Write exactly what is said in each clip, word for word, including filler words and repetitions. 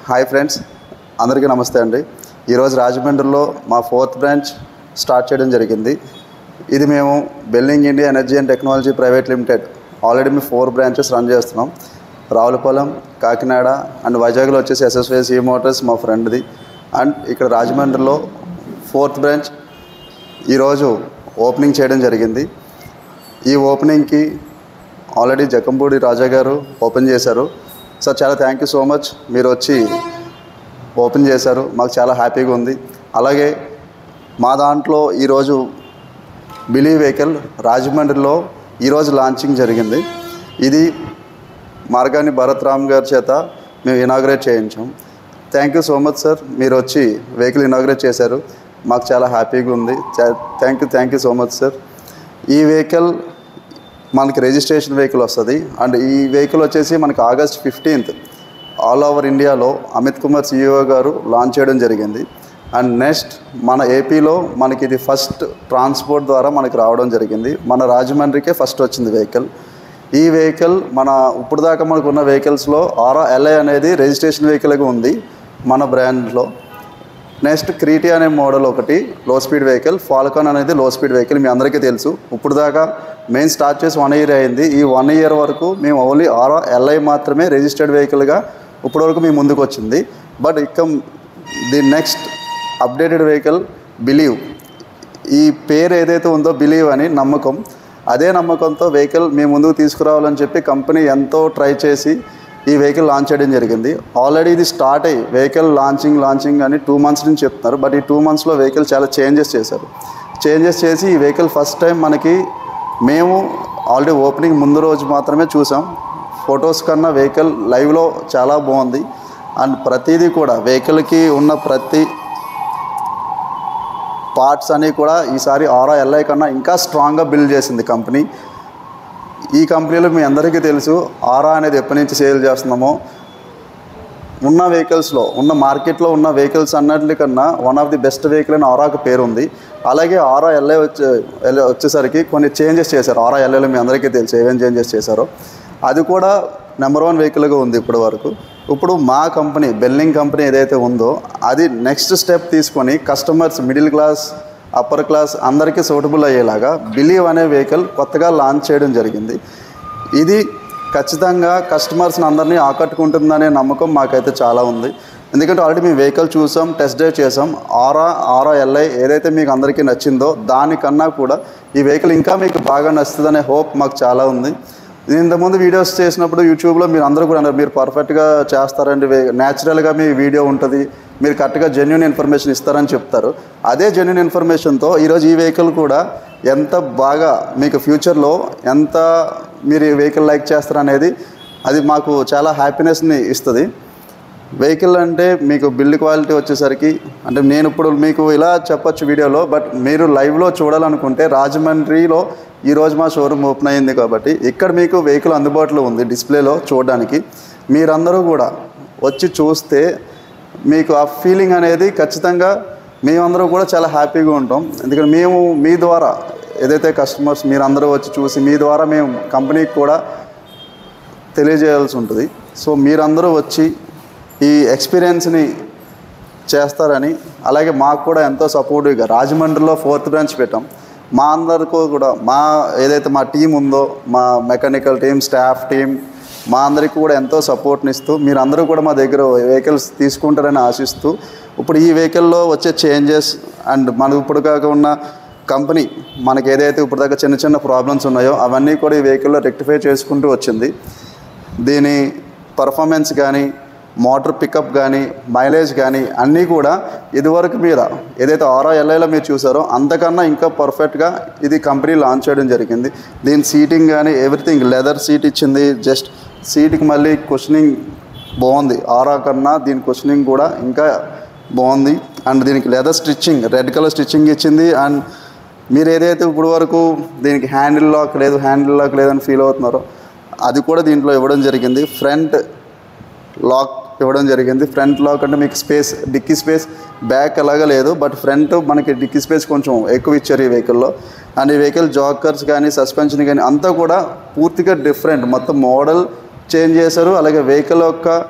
Hi friends, అందరికీ నమస్తే అండి. ఈరోజు రాజమండ్రిలో మా ఫోర్త్ బ్రాంచ్ స్టార్ట్ చేయడం జరిగింది. ఇది మేము Belling India energy and technology private limited already మేము ఫోర్ బ్రాంచెస్ రన్ చేస్తున్నాం. రావులపాలెం, కాకినాడ అండ్ వైజాగ్లో వచ్చేసి ఎస్ఎస్వైసి మోటార్స్ మా ఫ్రెండ్ది. అండ్ ఇక్కడ రాజమండ్రిలో ఫోర్త్ బ్రాంచ్ ఈరోజు ఓపెనింగ్ చేయడం జరిగింది. ఈ ఓపెనింగ్కి ఆల్రెడీ జకంపూడి రాజా గారు ఓపెన్ చేశారు. సార్, చాలా థ్యాంక్ యూ సో మచ్. మీరు వచ్చి ఓపెన్ చేశారు, మాకు చాలా హ్యాపీగా ఉంది. అలాగే మా దాంట్లో ఈరోజు బిలీవ్ వెహికల్ రాజమండ్రిలో ఈరోజు లాంచింగ్ జరిగింది. ఇది మార్గాని భరత్ రామ్ గారి చేత మేము ఇనాగ్రేట్ చేయించాం. Thank you so much sir, మీరు వచ్చి వెహికల్ ఇనాగ్రేట్ చేశారు, మాకు చాలా హ్యాపీగా ఉంది. Thank you thank you so much sir. ఈ వెహికల్ మనకి రిజిస్ట్రేషన్ వెహికల్ వస్తుంది. అండ్ ఈ వెహికల్ వచ్చేసి మనకి ఆగస్ట్ ఫిఫ్టీన్త్ ఆల్ ఓవర్ ఇండియాలో అమిత్ కుమార్ సిఇఓ గారు లాంచ్ చేయడం జరిగింది. అండ్ నెక్స్ట్ మన ఏపీలో మనకి ఇది ఫస్ట్ ట్రాన్స్పోర్ట్ ద్వారా మనకి రావడం జరిగింది. మన రాజమండ్రికే ఫస్ట్ వచ్చింది వెహికల్. ఈ వెహికల్ మన ఇప్పుడు దాకా మనకు ఉన్న వెహికల్స్లో ఆరా ఎల్ఐ అనేది రిజిస్ట్రేషన్ వెహికల్గా ఉంది మన బ్రాండ్లో. నెక్స్ట్ క్రీటీ అనే మోడల్ ఒకటి లో స్పీడ్ వెహికల్, ఫాల్కాన్ అనేది లో స్పీడ్ వెహికల్ మీ అందరికీ తెలుసు. ఇప్పుడు దాకా మెయిన్ స్టార్ట్ చేసి వన్ ఇయర్ అయింది. ఈ వన్ ఇయర్ వరకు మేము ఓన్లీ ఆరా ఎల్ఐ మాత్రమే రిజిస్టర్డ్ వెహికల్గా ఇప్పటివరకు మీ ముందుకు వచ్చింది. బట్ ఇక the next updated vehicle believe. ఈ పేరు ఏదైతే ఉందో బిలీవ్ అని నమ్మకం, అదే నమ్మకంతో వెహికల్ మీ ముందుకు తీసుకురావాలని చెప్పి కంపెనీ ఎంతో ట్రై చేసి ఈ వెహికల్ లాంచ్ చేయడం జరిగింది. ఆల్రెడీ ఇది స్టార్ట్ అయ్యి వెహికల్ లాంచింగ్ లాంచింగ్ అని టూ మంత్స్ నుంచి చెప్తున్నారు. బట్ ఈ టూ మంత్స్లో వెహికల్ చాలా చేంజెస్ చేశారు. చేంజెస్ చేసి ఈ వెహికల్ ఫస్ట్ టైం మనకి మేము ఆల్రెడీ ఓపెనింగ్ ముందు రోజు మాత్రమే చూసాం. ఫొటోస్ కన్నా వెహికల్ లైవ్లో చాలా బాగుంది. అండ్ ప్రతిదీ కూడా వెహికల్కి ఉన్న ప్రతి పార్ట్స్ అన్నీ కూడా ఈసారి ఆరా ఎల్ఐ కన్నా ఇంకా స్ట్రాంగ్గా బిల్డ్ చేసింది కంపెనీ. ఈ కంపెనీలో మీ అందరికీ తెలుసు ఆరా అనేది ఎప్పటి నుంచి సేల్ చేస్తున్నామో. ఉన్న వెహికల్స్లో ఉన్న మార్కెట్లో ఉన్న వెహికల్స్ అన్నిటికన్నా one of the best vehicle అని ఆరాకు పేరు ఉంది. అలాగే ఆరా ఎల్ఐ వచ్చే వచ్చేసరికి కొన్ని చేంజెస్ చేశారు. ఆరా ఎల్ఐలో మీ అందరికీ తెలుసు ఏమేమి చేంజెస్ చేశారో. అది కూడా నెంబర్ వన్ వెహికల్గా ఉంది ఇప్పటి వరకు. ఇప్పుడు మా కంపెనీ బెల్లింగ్ కంపెనీ ఏదైతే ఉందో అది నెక్స్ట్ స్టెప్ తీసుకొని customers middle class upper class అందరికీ సూటబుల్ అయ్యేలాగా బిలీవ్ అనే వెహికల్ కొత్తగా లాంచ్ చేయడం జరిగింది. ఇది ఖచ్చితంగా కస్టమర్స్ని అందరినీ ఆకట్టుకుంటుందనే నమ్మకం మాకైతే చాలా ఉంది. ఎందుకంటే ఆల్రెడీ మేము వెహికల్ చూసాం, టెస్ట్ డ్రైవ్ చేసాం. ఆరా ఆరా ఎల్ఐ ఏదైతే మీకు అందరికీ నచ్చిందో దానికన్నా కూడా ఈ వెహికల్ ఇంకా మీకు బాగా నచ్చుతుందనే హోప్ మాకు చాలా ఉంది. నేను ఇంతకుముందు వీడియోస్ చేసినప్పుడు యూట్యూబ్లో మీరు అందరూ కూడా అన్నారు మీరు పర్ఫెక్ట్గా చేస్తారండి, న్యాచురల్గా మీ వీడియో ఉంటుంది, మీరు కరెక్ట్గా జెన్యూన్ ఇన్ఫర్మేషన్ ఇస్తారని చెప్తారు. అదే జెన్యూన్ ఇన్ఫర్మేషన్తో ఈరోజు ఈ వెహికల్ కూడా ఎంత బాగా మీకు ఫ్యూచర్లో ఎంత మీరు ఈ వెహికల్ లైక్ చేస్తారనేది అది మాకు చాలా హ్యాపీనెస్ని ఇస్తుంది. వెహికల్ అంటే మీకు బిల్డ్ క్వాలిటీ వచ్చేసరికి అంటే నేను ఇప్పుడు మీకు ఇలా చెప్పొచ్చు వీడియోలో, బట్ మీరు లైవ్లో చూడాలనుకుంటే రాజమండ్రిలో ఈరోజు మా షోరూమ్ ఓపెన్ అయ్యింది కాబట్టి ఇక్కడ మీకు వెహికల్ అందుబాటులో ఉంది డిస్ప్లేలో చూడడానికి. మీరందరూ కూడా వచ్చి చూస్తే మీకు ఆ ఫీలింగ్ అనేది ఖచ్చితంగా మేమందరూ కూడా చాలా హ్యాపీగా ఉంటాం. ఎందుకంటే మేము మీ ద్వారా ఏదైతే కస్టమర్స్ మీరందరూ వచ్చి చూసి మీ ద్వారా మేము కంపెనీకి కూడా తెలియజేయాల్సి ఉంటుంది. సో మీరందరూ వచ్చి ఈ ఎక్స్పీరియన్స్ని చేస్తారని, అలాగే మాకు కూడా ఎంతో సపోర్టివ్గా రాజమండ్రిలో ఫోర్త్ బ్రాంచ్ పెట్టాం. మా అందరికీ కూడా మా ఏదైతే మా టీం ఉందో మా మెకానికల్ టీం, స్టాఫ్ టీం మా అందరికీ కూడా ఎంతో సపోర్ట్ని ఇస్తూ మీరందరూ కూడా మా దగ్గర వెహికల్స్ తీసుకుంటారని ఆశిస్తూ ఇప్పుడు ఈ వెహికల్లో వచ్చే చేంజెస్ అండ్ మనకు ఇప్పుడు కాక ఉన్న కంపెనీ మనకి ఏదైతే ఇప్పుడు దాకా చిన్న చిన్న ప్రాబ్లమ్స్ ఉన్నాయో అవన్నీ కూడా ఈ వెహికల్లో రెక్టిఫై చేసుకుంటూ వచ్చింది. దీని పర్ఫార్మెన్స్ కానీ మోటార్ పికప్ కానీ మైలేజ్ కానీ అన్నీ కూడా ఇదివరకు మీద ఏదైతే ఆరా ఎల్ఐలో మీరు చూసారో అంతకన్నా ఇంకా పర్ఫెక్ట్గా ఇది కంపెనీ లాంచ్ చేయడం జరిగింది. దీని సీటింగ్ కానీ ఎవ్రీథింగ్ లెదర్ సీట్ ఇచ్చింది. జస్ట్ సీట్కి మళ్ళీ కుషనింగ్ బాగుంది. ఆరా కన్నా దీని కుషనింగ్ కూడా ఇంకా బాగుంది. అండ్ దీనికి leather stitching red colour stitching ఇచ్చింది. అండ్ మీరు ఏదైతే ఇప్పుడు వరకు దీనికి హ్యాండిల్ లాక్ లేదు హ్యాండిల్ లాక్ లేదని ఫీల్ అవుతున్నారో అది కూడా దీంట్లో ఇవ్వడం జరిగింది. ఫ్రంట్ లాక్ ఇవ్వడం జరిగింది. ఫ్రంట్ లాక్ అంటే మీకు స్పేస్ డిక్కీ స్పేస్ బ్యాక్ అలాగా లేదు, బట్ ఫ్రంట్ మనకి డిక్కీ స్పేస్ కొంచెం ఎక్కువ ఇచ్చారు ఈ వెహికల్లో. అండ్ ఈ వెహికల్ జాకర్స్ కానీ సస్పెన్షన్ కానీ అంతా కూడా పూర్తిగా డిఫరెంట్, మొత్తం మోడల్ చేంజ్ చేశారు. అలాగే వెహికల్ యొక్క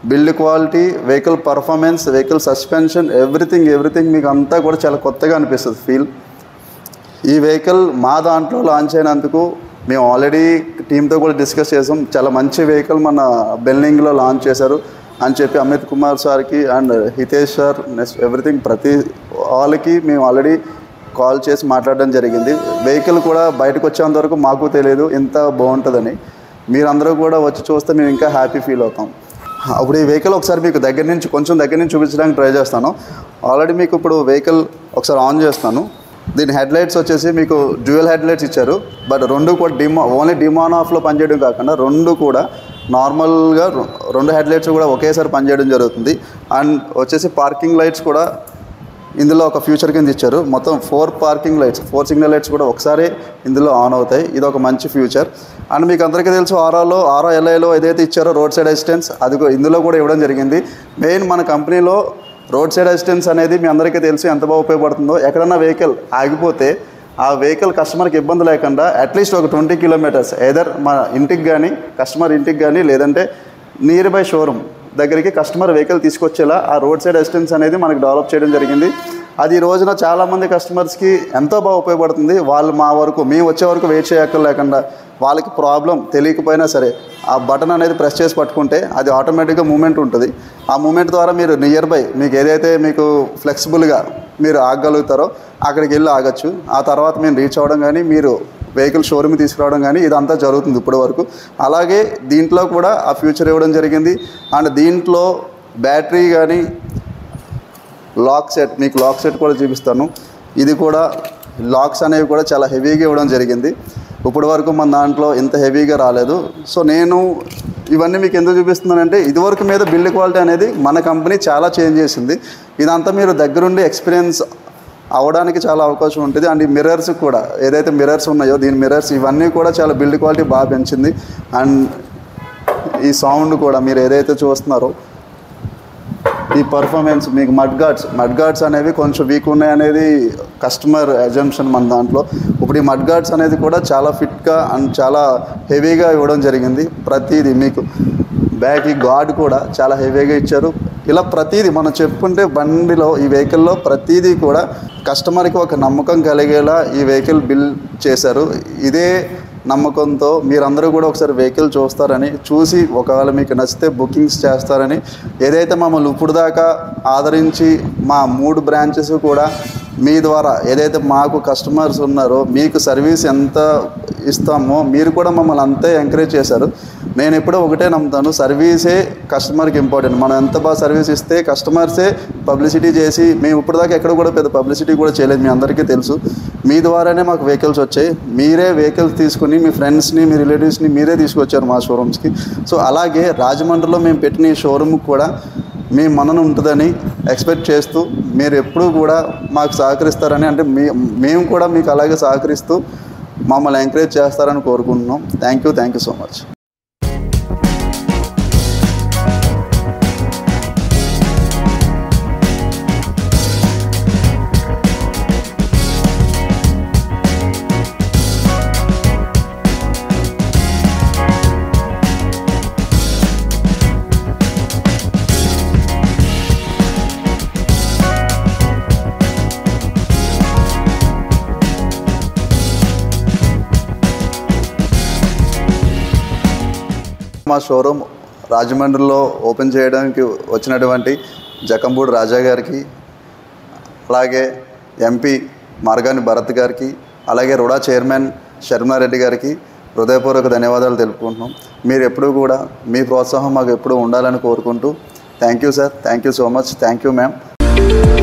build quality, vehicle performance, vehicle suspension, everything everything మీకు అంతా కూడా చాలా కొత్తగా అనిపిస్తుంది ఫీల్. ఈ వెహికల్ మా దాంట్లో లాంచ్ అయినందుకు మేము ఆల్రెడీ టీంతో కూడా డిస్కస్ చేసాం. చాలా మంచి వెహికల్ మన బెల్లింగ్లో లాంచ్ చేశారు అని చెప్పి అమిత్ కుమార్ సార్కి and Hitesh sir next everything ప్రతి వాళ్ళకి మేము ఆల్రెడీ కాల్ చేసి మాట్లాడడం జరిగింది. వెహికల్ కూడా బయటకు వచ్చేంత వరకు మాకు తెలియదు ఇంత బాగుంటుందని. మీరందరూ కూడా వచ్చి చూస్తే మేము ఇంకా హ్యాపీ ఫీల్ అవుతాం. అప్పుడు ఈ వెహికల్ ఒకసారి మీకు దగ్గర నుంచి కొంచెం దగ్గర నుంచి చూపించడానికి ట్రై చేస్తాను. ఆల్రెడీ మీకు ఇప్పుడు వెహికల్ ఒకసారి ఆన్ చేస్తాను. దీని హెడ్ లైట్స్ వచ్చేసి మీకు డ్యూయల్ హెడ్ లైట్స్ ఇచ్చారు. బట్ రెండు కూడా డిమా ఓన్లీ డిమాన్ ఆఫ్లో పనిచేయడం కాకుండా రెండు కూడా నార్మల్గా రెండు హెడ్ లైట్స్ కూడా ఒకేసారి పనిచేయడం జరుగుతుంది. అండ్ వచ్చేసి పార్కింగ్ లైట్స్ కూడా ఇందులో ఒక ఫ్యూచర్ కింద ఇచ్చారు. మొత్తం four parking lights four signal lights కూడా ఒకసారి ఇందులో ఆన్ అవుతాయి. ఇది ఒక మంచి ఫ్యూచర్. అండ్ మీకు అందరికీ తెలుసు ఆర్ఆర్లో ఆర్ఆర్ ఎల్ఐలో ఏదైతే ఇచ్చారో రోడ్ సైడ్ అసిస్టెన్స్ అది ఇందులో కూడా ఇవ్వడం జరిగింది. మెయిన్ మన కంపెనీలో రోడ్ సైడ్ అసిస్టెన్స్ అనేది మీ అందరికీ తెలుసు ఎంత బాగా ఉపయోగపడుతుందో. ఎక్కడన్నా వెహికల్ ఆగిపోతే ఆ వెహికల్ కస్టమర్కి ఇబ్బంది లేకుండా అట్లీస్ట్ ఒక ట్వంటీ కిలోమీటర్స్ ఎదర్ మన ఇంటికి కానీ కస్టమర్ ఇంటికి కానీ లేదంటే నియర్ బై షోరూమ్ దగ్గరికి కస్టమర్ వెహికల్ తీసుకొచ్చేలా ఆ రోడ్ సైడ్ అసిస్టెన్స్ అనేది మనకు డెవలప్ చేయడం జరిగింది. అది ఈ రోజున చాలామంది కస్టమర్స్కి ఎంతో బాగా ఉపయోగపడుతుంది. వాళ్ళు మా వరకు మేము వచ్చే వరకు వెయిట్ చేయక్కర్లేకుండా వాళ్ళకి ప్రాబ్లం తెలియకపోయినా సరే ఆ బటన్ అనేది ప్రెస్ చేసి పట్టుకుంటే అది ఆటోమేటిక్గా మూమెంట్ ఉంటుంది. ఆ మూమెంట్ ద్వారా మీరు నియర్ బై మీకు ఏదైతే మీకు ఫ్లెక్సిబుల్గా మీరు ఆగగలుగుతారో అక్కడికి వెళ్ళి ఆగచ్చు. ఆ తర్వాత మేము రీచ్ అవ్వడం కానీ మీరు వెహికల్ షోరూమ్ తీసుకురావడం కానీ ఇదంతా జరుగుతుంది ఇప్పటి వరకు. అలాగే దీంట్లో కూడా ఆ ఫ్యూచర్ ఇవ్వడం జరిగింది. అండ్ దీంట్లో బ్యాటరీ కానీ లాక్ సెట్ మీకు లాక్ సెట్ కూడా చూపిస్తాను. ఇది కూడా లాక్స్ అనేవి కూడా చాలా హెవీగా ఇవ్వడం జరిగింది. ఇప్పటి వరకు మన దాంట్లో ఇంత హెవీగా రాలేదు. సో నేను ఇవన్నీ మీకు ఎందుకు చూపిస్తున్నానంటే ఇదివరకు మీద బిల్డ్ క్వాలిటీ అనేది మన కంపెనీ చాలా చేంజ్ చేసింది. ఇదంతా మీరు దగ్గరుండి ఎక్స్పీరియన్స్ అవ్వడానికి చాలా అవకాశం ఉంటుంది. అండ్ ఈ మిర్రర్స్ కూడా ఏదైతే మిర్రర్స్ ఉన్నాయో దీని మిర్రర్స్ ఇవన్నీ కూడా చాలా బిల్డ్ క్వాలిటీ బాగా పెంచింది. అండ్ ఈ సౌండ్ కూడా మీరు ఏదైతే చూస్తున్నారో ఈ పర్ఫార్మెన్స్ మీకు మడ్ గార్డ్స్ మడ్ గార్డ్స్ అనేవి కొంచెం వీక్ ఉన్నాయి అనేది కస్టమర్ అజంప్షన్ మన దాంట్లో. ఇప్పుడు ఈ మడ్ గార్డ్స్ అనేది కూడా చాలా ఫిట్గా అండ్ చాలా హెవీగా ఇవ్వడం జరిగింది. ప్రతిదీ మీకు బ్యాక్ ఈ గార్డ్ కూడా చాలా హెవీగా ఇచ్చారు. ఇలా ప్రతిదీ మనం చెప్పుకుంటే బండిలో ఈ వెహికల్లో ప్రతిదీ కూడా కస్టమర్కి ఒక నమ్మకం కలిగేలా ఈ వెహికల్ బిల్డ్ చేశారు. ఇదే నమ్మకంతో మీరందరూ కూడా ఒకసారి వెహికల్ చూస్తారని చూసి ఒకవేళ మీకు నచ్చితే బుకింగ్స్ చేస్తారని ఏదైతే మమ్మల్ని ఇప్పుడు దాకా ఆదరించి మా మూడు బ్రాంచెస్ కూడా మీ ద్వారా ఏదైతే మాకు కస్టమర్స్ ఉన్నారో మీకు సర్వీస్ ఎంత ఇస్తామో మీరు కూడా మమ్మల్ని అంతే ఎంకరేజ్ చేశారు. నేను ఎప్పుడూ ఒకటే నమ్ముతాను, సర్వీసే కస్టమర్కి ఇంపార్టెంట్. మనం ఎంత బాగా సర్వీస్ ఇస్తే కస్టమర్సే పబ్లిసిటీ చేసి మేము ఇప్పటిదాకా ఎక్కడ కూడా పెద్ద పబ్లిసిటీ కూడా చేయలేదు. మీ అందరికీ తెలుసు మీ ద్వారానే మాకు వెహికల్స్ వచ్చాయి. మీరే వెహికల్స్ తీసుకుని మీ ఫ్రెండ్స్ని మీ రిలేటివ్స్ని మీరే తీసుకొచ్చారు మా షోరూమ్స్కి. సో అలాగే రాజమండ్రిలో మేము పెట్టిన ఈ షోరూమ్కి కూడా మీ మనన ఉంటుందని ఎక్స్పెక్ట్ చేస్తూ మీరు ఎప్పుడూ కూడా మాకు సహకరిస్తారని అంటే మీ మేము కూడా మీకు అలాగే సహకరిస్తూ మమ్మల్ని ఎంకరేజ్ చేస్తారని కోరుకుంటున్నాం. Thank you thank you so much. మా షోరూమ్ రాజమండ్రిలో ఓపెన్ చేయడానికి వచ్చినటువంటి జకంపూడి రాజా గారికి, అలాగే ఎంపీ మార్గాని భరత్ గారికి, అలాగే రుడా చైర్మన్ శర్మారెడ్డి గారికి హృదయపూర్వక ధన్యవాదాలు తెలుపుకుంటున్నాం. మీరు ఎప్పుడూ కూడా మీ ప్రోత్సాహం మాకు ఎప్పుడూ ఉండాలని కోరుకుంటూ thank you sir, thank you so much, thank you ma'am.